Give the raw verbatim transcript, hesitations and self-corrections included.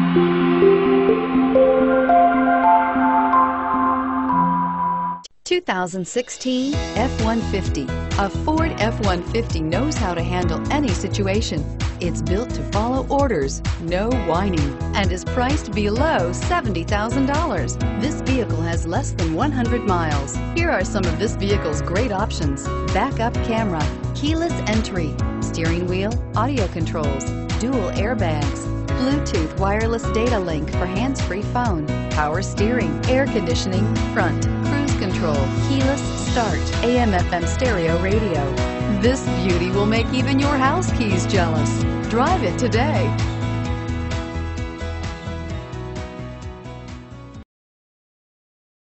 two thousand sixteen F one fifty. A Ford F one fifty knows how to handle any situation. It's built to follow orders, no whining, and is priced below seventy thousand dollars. This vehicle has less than one hundred miles. Here are some of this vehicle's great options: backup camera, keyless entry, steering wheel audio controls, dual airbags, Bluetooth wireless data link for hands-free phone, power steering, air conditioning, front, cruise control, keyless start, A M F M stereo radio. This beauty will make even your house keys jealous. Drive it today.